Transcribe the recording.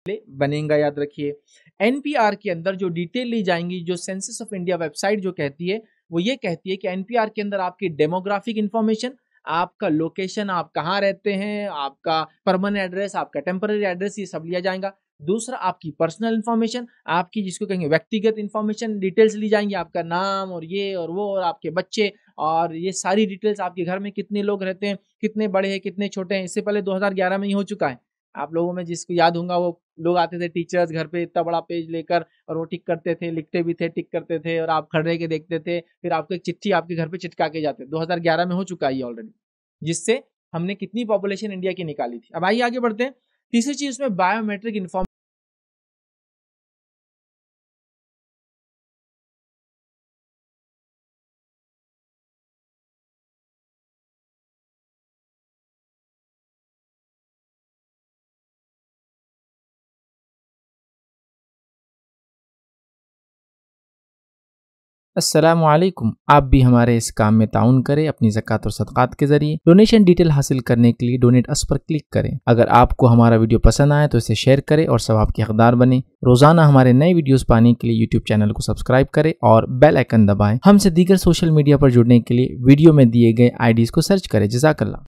बनेगा, याद रखिए। एनपीआर के अंदर जो डिटेल ली जाएंगी, जो सेंसस ऑफ इंडिया वेबसाइट जो कहती है वो ये कहती है कि एनपीआर के अंदर आपकी डेमोग्राफिक इंफॉर्मेशन, आपका लोकेशन, आप कहाँ रहते हैं, आपका परमानेंट एड्रेस, आपका टेम्पररी एड्रेस, ये सब लिया जाएगा। दूसरा आपकी पर्सनल इंफॉर्मेशन, आपकी जिसको कहेंगे व्यक्तिगत इंफॉर्मेशन डिटेल्स ली जाएंगी, आपका नाम और ये और वो और आपके बच्चे और ये सारी डिटेल्स, आपके घर में कितने लोग रहते हैं, कितने बड़े हैं कितने छोटे हैं। इससे पहले 2011 में ही हो चुका है। आप लोगों में जिसको याद होगा वो लोग आते थे टीचर्स घर पे इतना बड़ा पेज लेकर और वो टिक करते थे, लिखते भी थे, टिक करते थे और आप खड़े के देखते थे, फिर आपको एक चिट्ठी आपके घर पे चिटका के जाते। 2011 में हो चुका है ये ऑलरेडी, जिससे हमने कितनी पॉपुलेशन इंडिया की निकाली थी। अब आइए आगे बढ़ते हैं। तीसरी चीज उसमें बायोमेट्रिक इन्फॉर्मेशन। अस्सलामु अलैकुम। आप भी हमारे इस काम में ताउन करें अपनी ज़कात और सदक़ात के जरिए। डोनेशन डिटेल हासिल करने के लिए डोनेट अस पर क्लिक करें। अगर आपको हमारा वीडियो पसंद आए तो इसे शेयर करें और सवाब के हकदार बने। रोजाना हमारे नए वीडियोस पाने के लिए यूट्यूब चैनल को सब्सक्राइब करें और बेल आइकन दबाएं। हमसे दीगर सोशल मीडिया पर जुड़ने के लिए वीडियो में दिए गए आईडीज़ को सर्च करें। जज़ाकल्लाह।